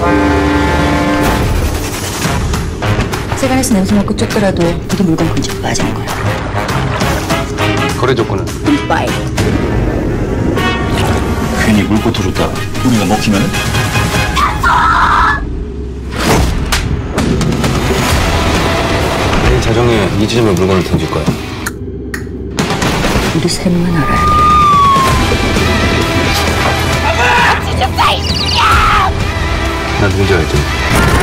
세간에서 냄새 맡고 쫓더라도 우리 물건 근처 빠지는 거야. 거래 조건은? 빠이. 괜히 물고 들었다 우리가 먹히면은? 내 자정에 이 지점에 물건을 던질 거야. 우리 셋만 알아야 돼. 난 누군지 알지?